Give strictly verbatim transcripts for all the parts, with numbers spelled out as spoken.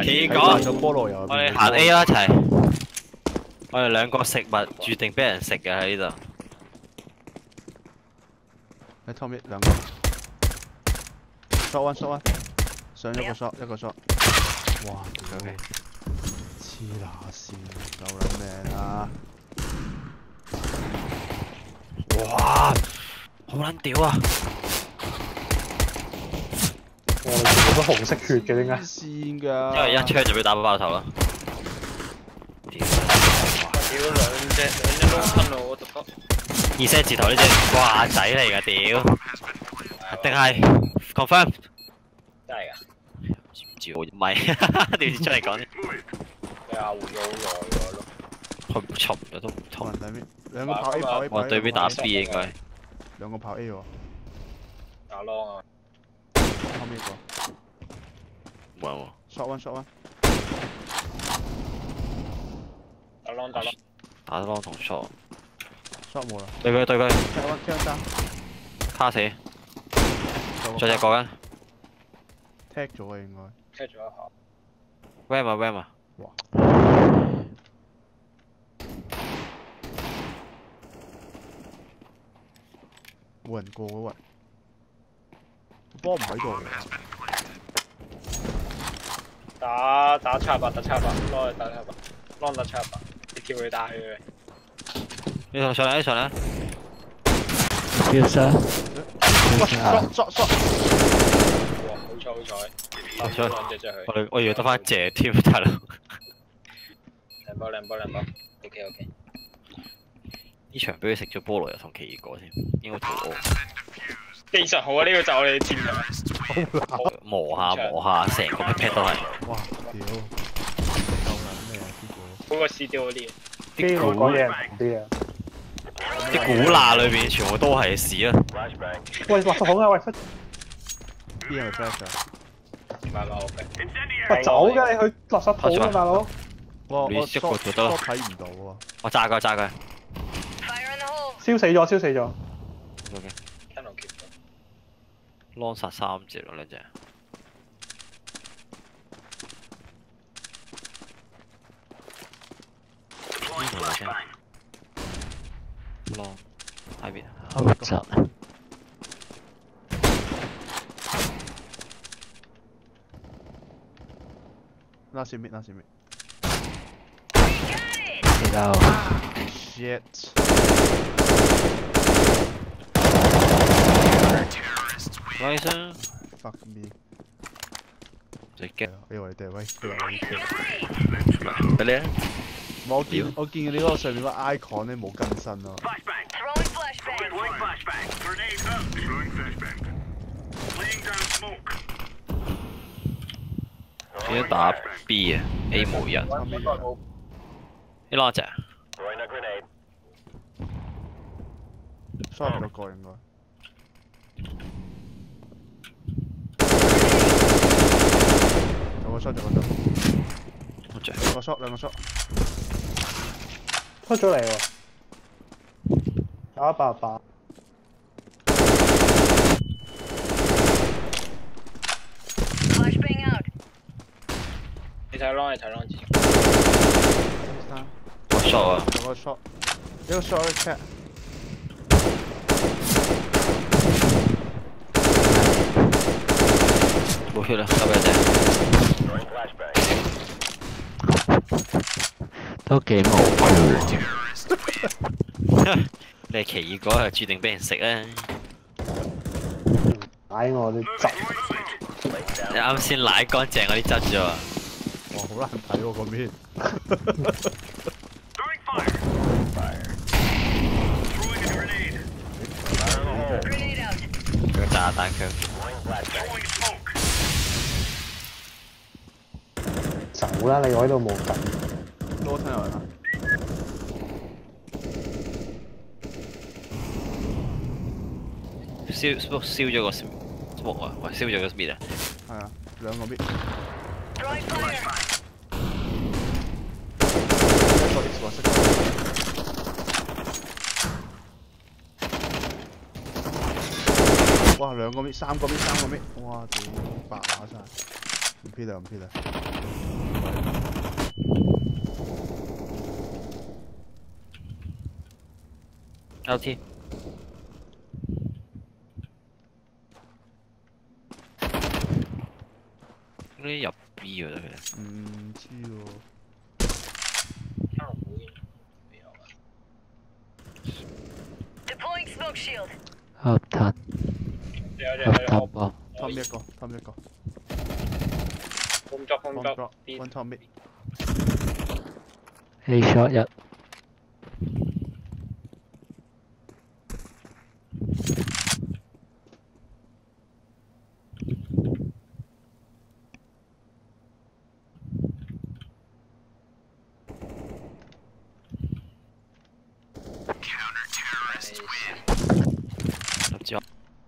企講， 咗菠蘿油。 我哋行 A 啦一齊。我哋兩個食物注定俾人食嘅喺呢度。 喺 Tommy 兩個 shot one shot one， 上咗個 shot 一個 shot。哇！屌你黐乸線，夠撚命啊！ 哇！好撚屌啊！ 我哋全部都紅色血嘅點解？ 線㗎。 因為一槍就俾打爆頭啦。屌！ 屌兩隻兩隻都吞我個頭。 二聲字頭呢隻瓜仔嚟㗎屌！定係 confirm？ 真係㗎？ 唔知我唔係，點出嚟講啫？ 你話換咗好耐喎咯。 佢沉咗都唔通。 兩個跑 A 跑 A。 我對邊打 B 應該。 兩個跑 A 喎。 打 long 啊！ 後面一個。 冇人喎。 shot one shot one。 打 long 打 long。 打 long 同 shot。 shot 冇啦。 對佢對佢。 shot one kill 三。 卡死。再隻個跟。 踢咗啊應該。 踢咗一下。 ram 啊 ram 啊。 哇！冇人過喎喂。波唔喺度。 打打七百打七百，long 打七百 ，long 打七百，你叫佢打佢。 你上上嚟，上嚟。 Yes sir。哇 ！shot shot shot。 哇！好彩好彩。打咗兩隻出去。 我哋我以為得翻一隻添，大佬。 兩波兩波兩波 ，OK OK。 呢場俾佢食咗菠蘿油同奇異果添，應該肚餓。 技術好啊！呢個就我哋戰略。 磨下磨下，成個 pat pat 都係。 哇！屌，夠撚咩啊啲股？ 嗰個 C D 嗰啲。 啲股講嘢唔啲啊！ 啲股罅裏邊全部都係屎啊！ 喂，垃圾桶啊！喂，出邊有 flash 啊？ 唔係唔 OK。 喂，走嘅你去垃圾桶啊，大佬！ 我我你一個就得啦。 睇唔到喎。 我炸佢炸佢。 燒死咗，燒死咗。 OK。 聽到 keep 到。 long 殺三隻咯，兩隻。呢度嚟先。long 喺邊？ 好雜。Last mid, last mid. Get out. Shit. Nice 啊 ！Fuck me。 直擊。 俾我哋哋喂，俾我哋。 俾你啊！ 我見我見你嗰個上面個 icon 咧冇更新咯。 點打 B 啊 ？A 冇人。呢兩隻。 shot 咗個應該。有個 shot 有個 shot。 好隻。 兩個 shot 兩個 shot。 出咗嚟喎，打一百八。 你睇 long， 你睇 long 字。 我 shot 啊！ 有個 shot， 一個 shot 一 check。 冇血啦，交俾你。 都幾無辜。 你係奇異果係注定俾人食啊！ 奶我啲汁。 你啱先舐乾淨嗰啲汁啫喎。 哇，好難睇喎個面。個炸彈槍。 走啦！你我喺度冇緊。 多聽有人啊！ 燒燒咗個 smoke 啊！喂，燒咗個 mid 啊！ 係啊，兩個 mid。一個 X 黃色。哇！兩個 mid， 三個 mid， 三個 mid， 哇！屌白打晒。 唔 P 啦唔 P 啦。 L T。應該入 B 㗎啦，其實。 唔知喎。 Deploying smoke shield. Up top. 有有 Up 有 top 有。 bomb. Top 一個 top 一個。 工作工 One 作 drop B one top mid。 A shot 一。 唔知啊。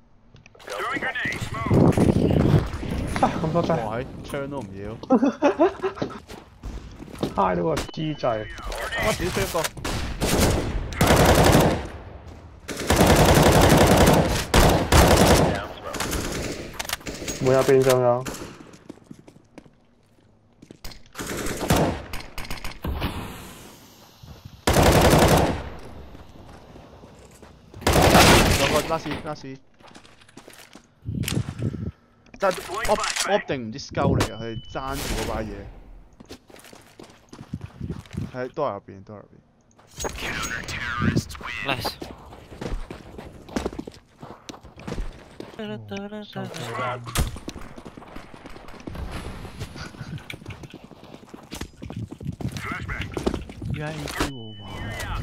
咁多劑， 哇！喺槍都唔要。 揩到個 G 掣。 我屌出一個。 門入邊仲有。 有個 last last。但 op op 定唔知 scout 嚟㗎，佢哋爭住嗰把嘢。喺都係入邊，都係入邊。 Nice。 而家 A P 喎，哇！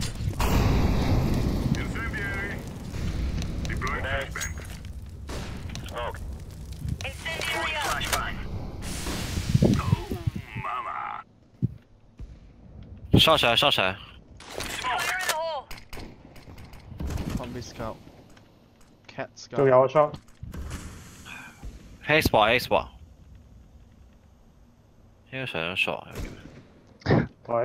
short 上 short 上。 Fire in the hole. Top mid scout。Cat scout。 仲有個 shot。 X spot X spot。應該上咗 short。 喂。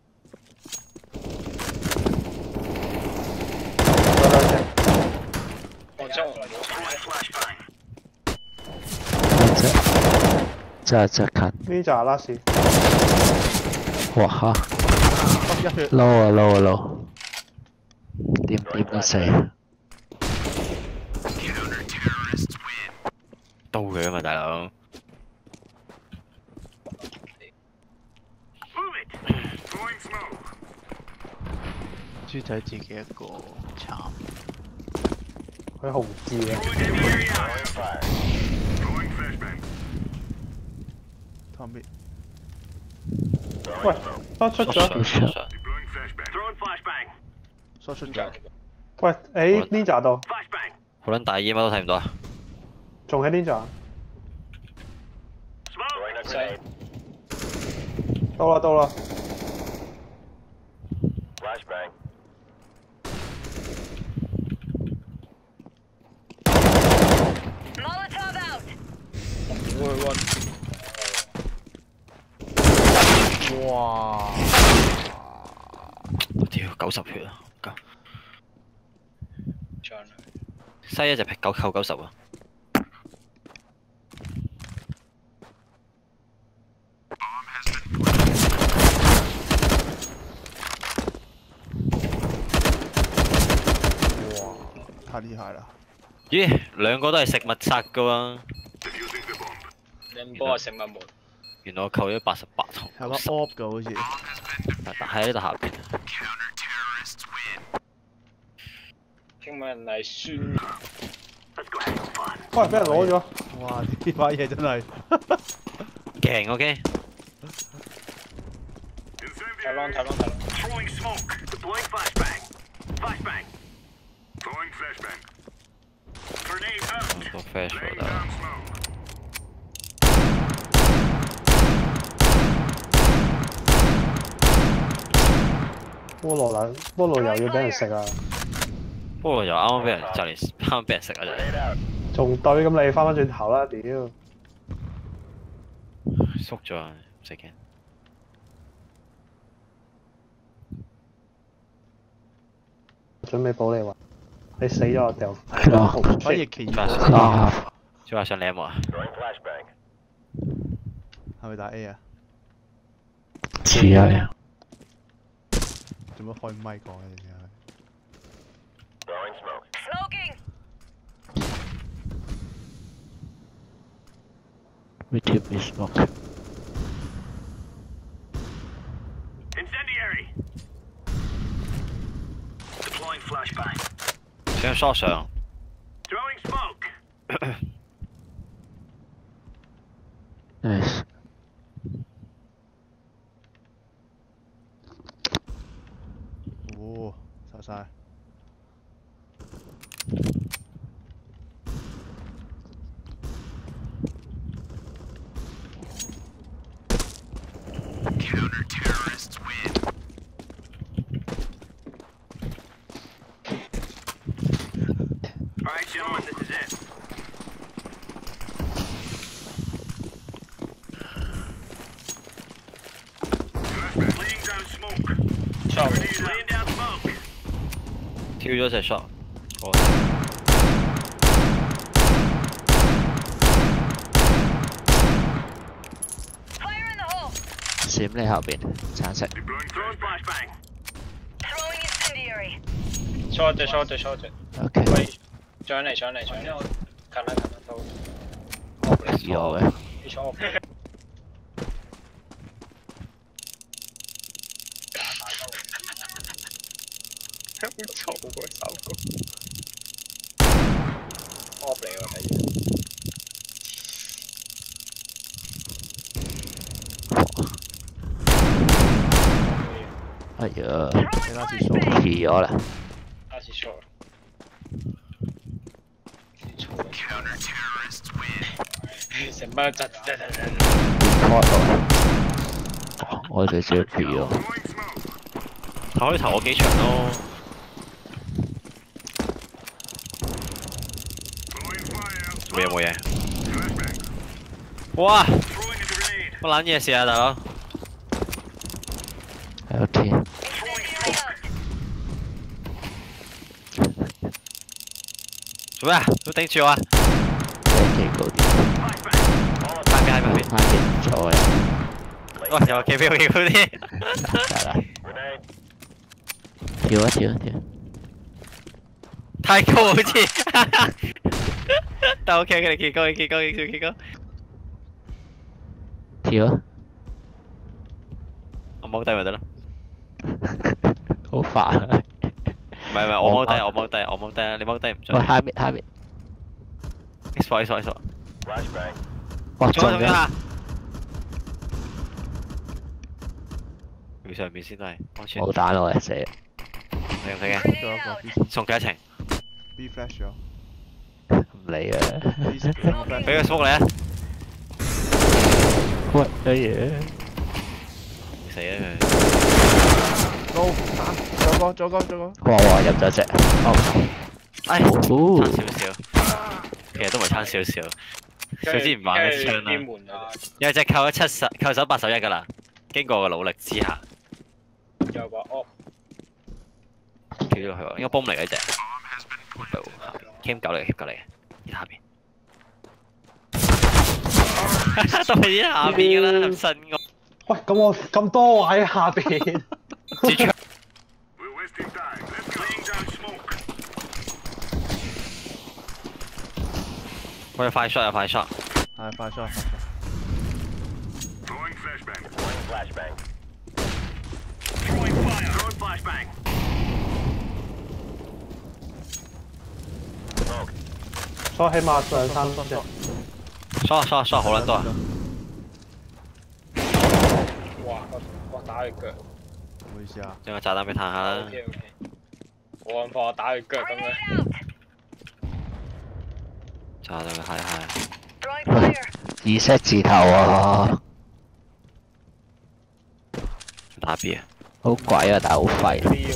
多兩隻。 我真係這這看。 呢扎 last。 哇哈 Top 一血。 ！low 啊 low 啊 low。點點都死。 刀佢啊嘛，大佬。 豬仔自己一個，慘。 佢紅字嘅。 Top mid。 喂，多出咗。 short 上。 short 出咗。 喂，喺 Ninja 度， 好撚大煙乜都睇唔到啊！ 仲喺 Ninja。到啦到啦。 Molotov out. 哇！ 屌九十血啊！夠。 上西一隻皮九扣九十啊！ 太厲害啦！ 咦，兩個都係食物殺噶喎。 你唔幫我食物門。 原來我扣咗八十八筒。 有個 op 㗎好似。 喺呢度下邊。 聽聞人係酸。 喂，俾人攞咗。 哇！呢把嘢真係勁 OK。 睇 long 睇 long 睇 long。 個 flash 喎得。 菠蘿撚，菠蘿油要俾人食啊！ 菠蘿油啱啱俾人就嚟啱啱俾人食啊！就嚟。 仲對咁你翻返轉頭啦，屌！ 縮咗啊！唔使驚。 準備保你話，你死咗我掉。 係咯。 把翼奇異果。 啊！ 小華想舐我啊！ One 小華想舐我啊！ top 一個。 小華想舐我啊！ 係咪打 A 啊？ 似係。 做乜開咪講嘅你哋？ Smoking. We tip is smoke. Incendiary. Deploying flashbang. 想 short 上。 Throwing smoke. Nice. 哦，殺晒。 Counter-terrorists win. All right, gentlemen, this is it. Laying down smoke. Laying down smoke. 跳咗隻 shot。哦。 Fire in the hole. 閃你後邊，橙色。 Throwing flashbang. Throwing incendiary. short 隻 short 隻 short 隻。 OK。 喂，上嚟上嚟上嚟，近啦近啦都。 有嘅。 你坐我。好嘈喎首歌。off 嚟喎睇住。 哎呀， 你拉次數。 遲咗啦。 下次 short。 Counter-terrorists win. 成班窒窒窒窒。 report 我，我最少 P 咗。 Throwing smoke. 佢可以投我幾場咯。 Throwing fire. 冇嘢冇嘢。 Flashbang. 哇！ Throwing a grenade. 乜撚嘢事啊，大佬？ 係有天。 Throwing smoke. 做咩啊？都頂住我啊！ 你幾高啲？ Flashbang. 翻邊喺邊？ 翻邊唔錯嘅。 喂，又企標高啲。 得啦， Grenade. 跳一跳一跳。 太高好似。但 OK，佢哋企高，企高，企高，企高。 跳啊！ 我踎低咪得咯。 好煩啊！ 唔係唔係，我踎低，我踎低，我踎低啊！你踎低唔喂， 准。 下面下面， X 貨 X 貨 X 貨。 Flashbang. 哇中咗中咗中咗！ 啊！佢上面先都係安全。 冇彈我嘅死， 你唔使嘅， Grenade 仲有一個 out. B 送幾多程？ B flash 咗唔理啊！ ，B 兩個 flash。 俾個 smoke 你啊！ 喂，乜嘢？ 死啊佢！ 高打，左個左個左個。 哇哇入咗隻，哦， 唉， 哦差少少，其實都唔係差少少。佢之前玩嘅槍啦， 門啊！ 有隻扣咗七十，扣手八十一㗎啦。經過個努力之下， 有個 off。 跳咗落去喎，應該 boom 嚟嘅隻。Cam 九嚟嘅，Cam 九嚟嘅，呢下邊。都係呢下邊㗎啦，咁新個。 喂，咁我咁多位下邊。 支槍 We're wasting time. Let's go. Laying down smoke. 我有快 shot 有快 shot。 係快 shot 快 shot。 Throwing flashbang. Throwing flashbang. Throwing fire. Throwing flashbang. Smoke. 所以起碼上三隻。 shot shot shot 好撚多啊！ 哇！我我打佢腳。 唔好意思啊。 將個炸彈俾彈下啦。 OK OK。冇咁快，我打佢腳咁樣。 Grenade out. 炸到佢係係。 Throwing fire. 二 set 字頭啊， 打 B 啊！ 好鬼啊，但係好廢。 B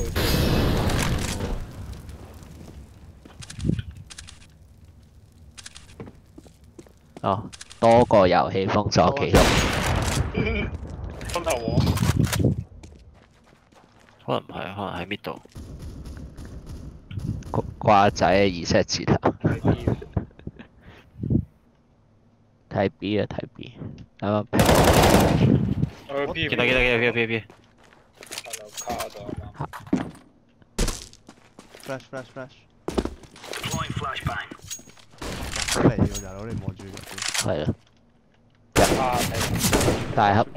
哦，多個遊戲封鎖記錄。 風頭王。 可能唔係，可能喺 mid 度。 瓜仔二 set 字頭，睇睇 B 啊睇 B，啱啱我 P 見到見到見到見到見到見到。 喺度卡咗啊嘛。 flash flash flash， Deploying flashbang. 出嚟喎大佬，你望住入邊。 係啦， 卡睇。 大盒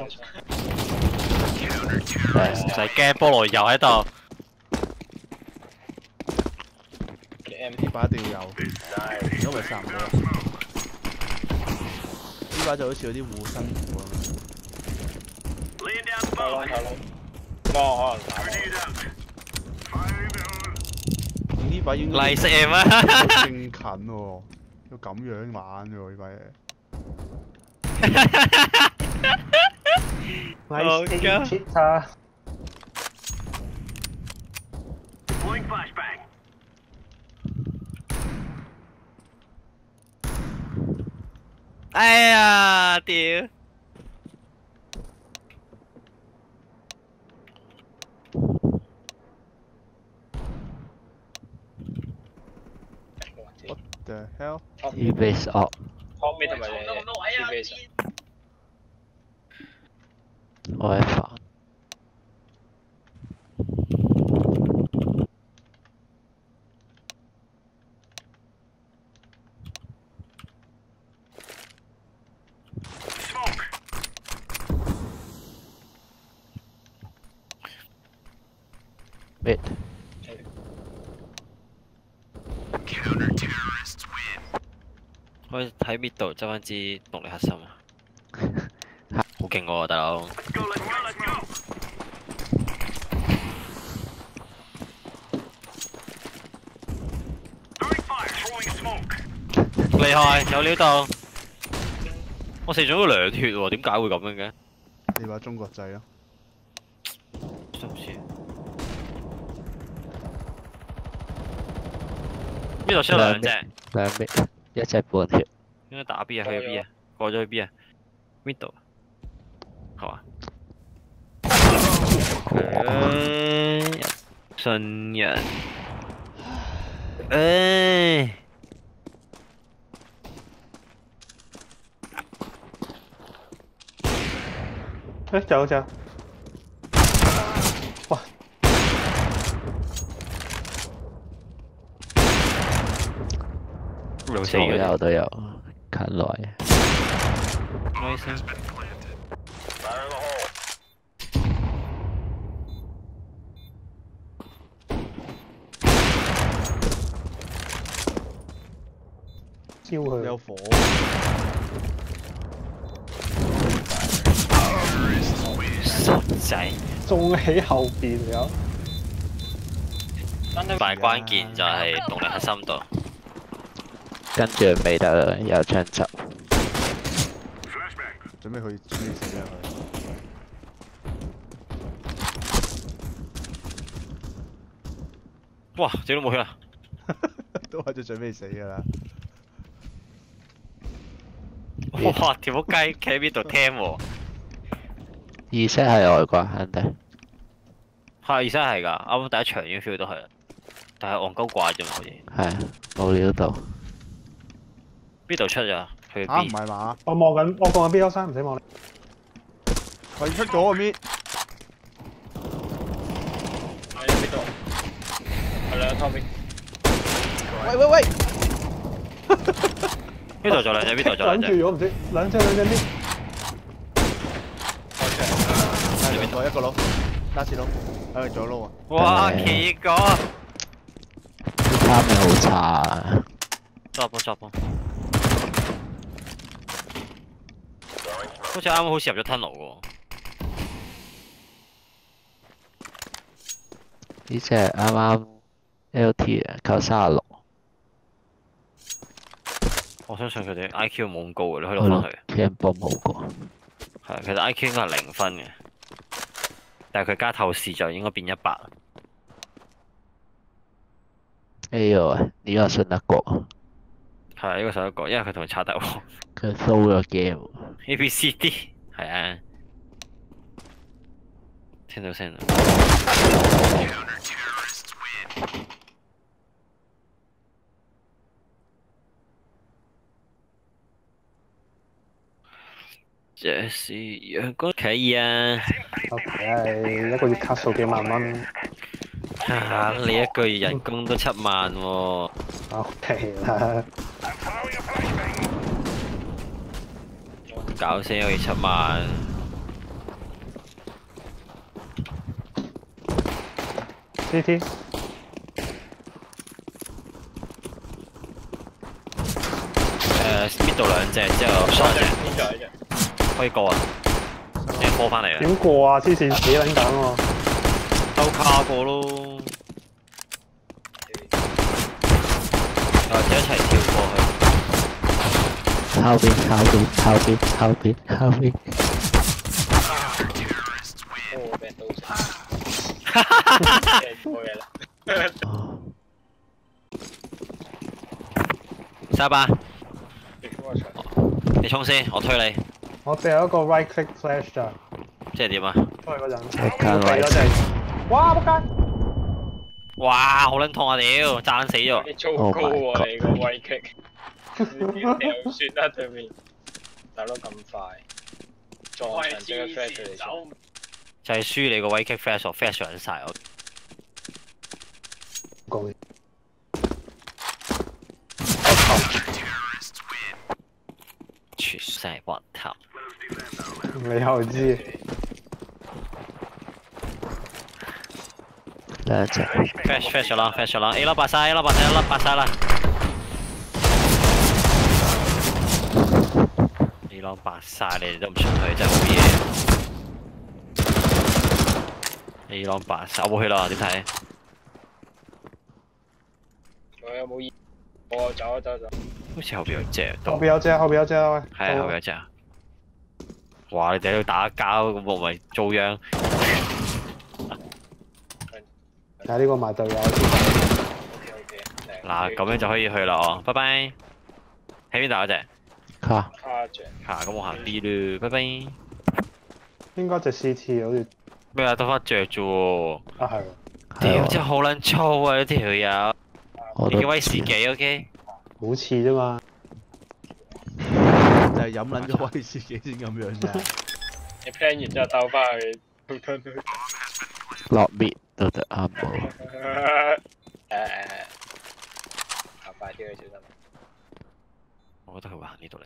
唔使驚，菠蘿油喺度。 呢把一定要有，如果唔係殺唔到。呢把就好似有啲護身符咁樣。 Laying down 睇 smoke. 咯睇咯。幫可能打。 Grenade out. Fire in the hole. 呢把應該嚟食 M 啊！ 正近喎，要咁樣玩嘅喎呢把嘢。 Nice aim, cheater. Deploying flashbang. 哎呀，屌！ What the hell？ ，E base up， Top mid 同埋 T base。 我係煩。 Smoke. mid， Counter terrorists win. 我喺 mid 度執翻支動力核心啊！好勁喎，大佬！ Let's go. Let's go. Let's go. Throwing fire. Throwing smoke. 厲害，有料到！我射咗咗兩血喎，點解會咁樣嘅？ 你把中國仔咯。 真唔知。呢度出兩隻， 兩 mid，一隻半血， 應該打 B 啊，去咗 B 啊，過咗去 B 啊 ，middle，係嘛？誒，信人，誒。 誒走走。哇！ 老死所嘅， 有都有，近來。 nice。 Fire in the hole. 燒佢。 有火。 傻仔， 中喺後邊有。 大關鍵就係動力核心度。 跟住未得啦，有槍集。 Flashbang. 準備去追死啊佢！ 哇！整都冇血啊！ 都係最準備死㗎啦。 哇！條仆街企喺邊度聽喎？ 意識係外國肯定。 係，而家係㗎，啱啱第一場已經 feel 到係，但係戇鳩怪啫嘛，好似。 係冇料到。 邊度出咋？去嚇唔 B。 係嘛？ 我望緊，我望緊 B 三，唔使望你。 佢出咗個 mid。 喺邊度？係兩 top mid。 喂喂喂！ 邊度做兩隻？邊度做兩隻？ 諗住我唔知，兩隻兩隻 mid。 係兩個一個撈，拉次撈，喺度左撈啊！ 哇！奇果。 啲卡咪好差啊！ 抓波抓波。好似啱啱好似入咗 tunnel 喎。 呢隻啱啱 L T 啊，扣三十六。 我相信佢哋 I Q 冇咁高嘅，你可以攞翻去。 Cam 波冇過。 係，其實 I Q 應該係零分嘅，但係佢加透視就應該變一百。 哎呦，呢個信得過。 係呢個首一個，因為佢同佢刷得喎。 佢 show 咗 game。 A B C D 係啊，聽到聲啦。 Counter terrorists win. 誒這是陽光可以啊！ OK 啊，你一個月卡數幾萬蚊。 啊！你一個月人工都七萬喎。 OK 啦。 搞死我七萬。 C T。 誒 ，mid 到兩隻之後 short 隻， 呢隻呢隻。 可以過啊！你波翻嚟啊！ 點過啊？黐線死撚緊喎！ 兜卡過咯。或者一齊跳過去。 後邊後邊後邊後邊後邊。 哦，俾人刀死。冇嘢啦。 三八。你衝先，我推你。 我哋有一個 right click flash 咋。 即係點啊？ 推嗰陣。 即刻避咗隻。哇！仆街！ 哇！好撚痛啊屌，炸撚死咗。 你糟糕喎你個威擊，掉算啦對面，打到咁快，撞牆即刻 flash 佢哋走。 就係輸你個威擊 flash 我 flash 上晒我。 講。 全世雲頭。 你又知？ 兩隻。 flash flash 咗啦 flash 咗啦 ，A 粒白晒 A 粒白晒 A 粒白晒啦。A 粒白晒你哋都唔出去真係好嘢。A 粒白晒我冇去啦，點睇？ 我有冇意？我走啊走走。 好似後邊有隻。 後邊有隻，後邊有隻啊喂。 係啊，後邊有隻啊！哇！你哋喺度打交咁，我咪遭殃。 睇下呢個賣隊友先。 嗱，咁樣就可以去啦哦，拜拜。喺邊度嗰隻？ 卡。 卡著。 嚇，咁我行 B 啦，拜拜。 應該隻 C T 好似。 咩啊？得翻著啫喎。 啊係喎。 屌，真係好撚粗啊！呢條友。 我都你叫威士忌 ，OK？ 好似啫嘛。 就係飲撚咗威士忌先咁樣啫。 你 plan 完之後兜翻去， 落滅都得啱冇。 誒誒，行快啲去小心。 我覺得佢會行呢度嚟。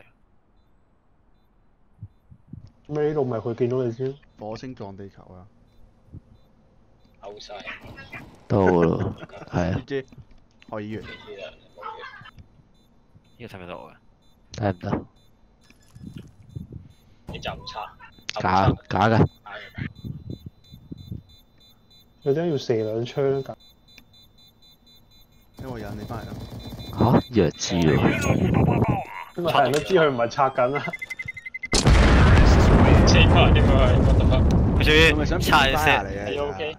咩呢度咪佢見到你先？ 火星撞地球啊！ 嘔晒。 到咯，係啊。 知可以完。 呢呢個睇唔睇到我嘅？ 睇唔到。 你就唔差。 假假嘅。 有啲人要射兩槍㗎。 因為引你翻嚟啦。 嚇，弱智喎！ 因為係人都知佢唔係拆緊啦。 死翻點解？我得翻。 佢咪想拆嚟先。 嘅。 你 OK？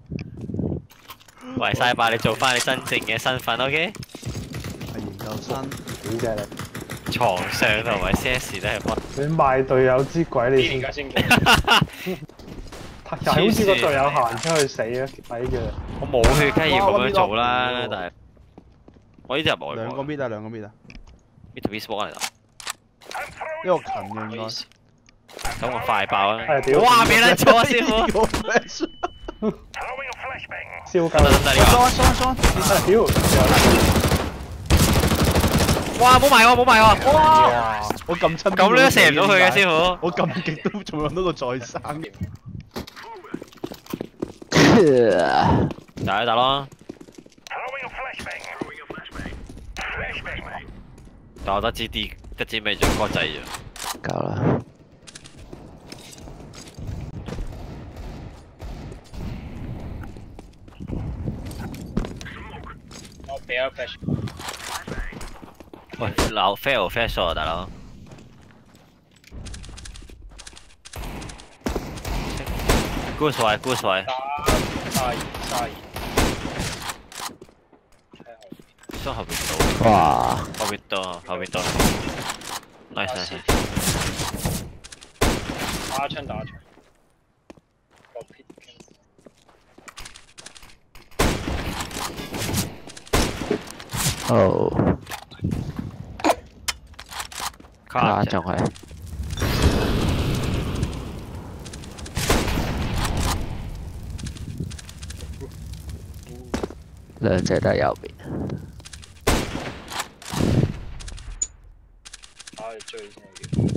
喂，晒吧，你做翻你真正嘅身份 ，OK？ 係研究生。 點啫你？ 床上同埋 C S 都係幫。 你賣隊友之鬼你先。 而家先講。 又係好似個隊友行出去死啊！睇住。 我冇血，梗係要咁樣做啦，但係我呢啲入外兩個 mid 啊，兩個 mid 啊。 mid to mid spot 嚟啦。 呢個近嘅應該。 咁我快爆啊！ 係屌！ 哇，俾撚錯啊，師傅！ 燒鳩。 得得得呢裝裝裝！ 係屌！ 哇，冇埋我，冇埋我！ 哇！我撳親。 咁你都射唔到佢嘅，師傅。 我撳極都仲有到個再生。 打一打咯。但我得支 D， 得支咩做歌仔啫。 夠啦。 我俾咗 flash。 喂，鬧 fail flash 喎，大佬。good 位 good 位。 三二三二。 雙後邊到。 哇！ 後邊到，後邊到。nice nice。 打槍打槍。 哦。卡仲係。 兩隻都喺右邊。 打去追先要。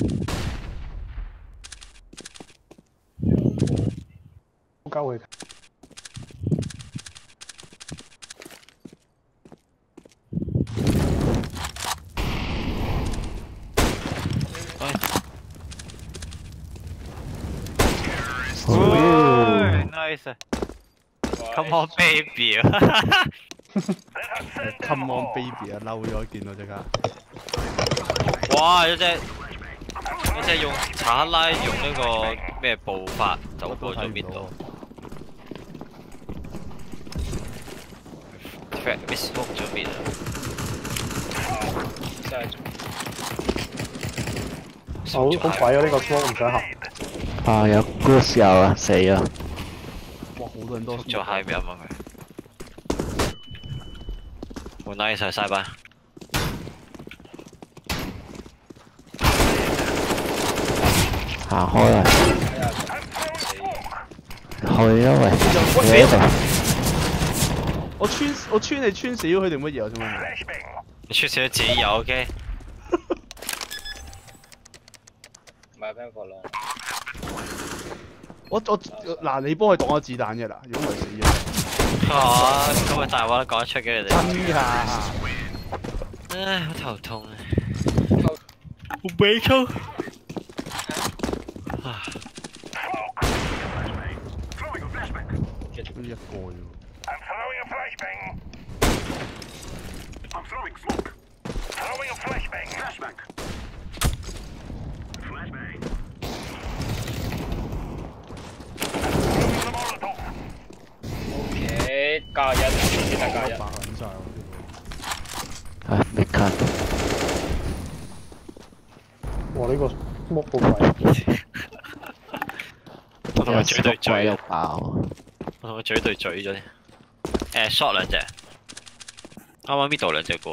交佢。 喂 ，nice。Come on baby 啊 ！Come on baby 啊，嬲咗見到即刻。 哇！有隻有隻用查克拉用呢個咩步法走過咗邊度 ？Fat miss smoke 咗邊啊？ 真係好好鬼啊！呢個 smoke 唔想合。 啊有 goose 有啊，死啊！ 哇，好多人多。 做下面啊嘛佢。我 nice 晒晒班。 行開啦！去啊喂！ 喂死！我穿我穿你穿死咗佢定乜嘢啊？想問你穿少咗自己有 OK？ 買冰火龍。 我我嗱，你幫佢擋咗子彈嘅啦，如果唔係死咗。 啊！咁咪大話都講得出嘅你哋。 真㗎！ 唉，好頭痛啊！好悲痛。啊！ 得一個啫。 I'm throwing a flashbang. I'm throwing smoke. Throwing a flashbang. Flashbang. Flashbang. Throwing the Molotov. OK，加一，記得加一。 白撚晒喎！ 唉，未 cut。 哇！呢個 smoke 好鬼。 我同佢嘴對嘴又爆。 我同佢嘴對嘴咗啲。誒 shot 兩隻，啱啱 middle 兩隻過。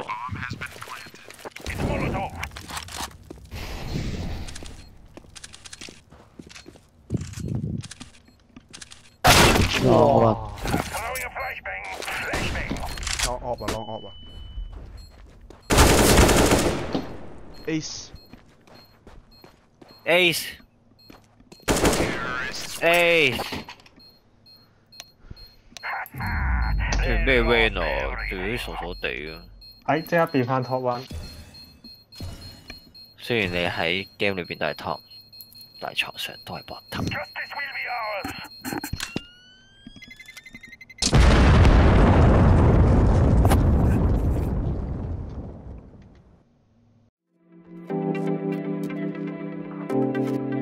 哇！ Throwing a flashbang. Flashbang. long op 啊 long op 啊 ace ace ace 咩 van 啊？對啲傻傻地啊！ 哎，即刻變翻 top one。 雖然你喺 game 裏邊都係 top，但係床上都係 bottom。 Justice will be ours. Thank you.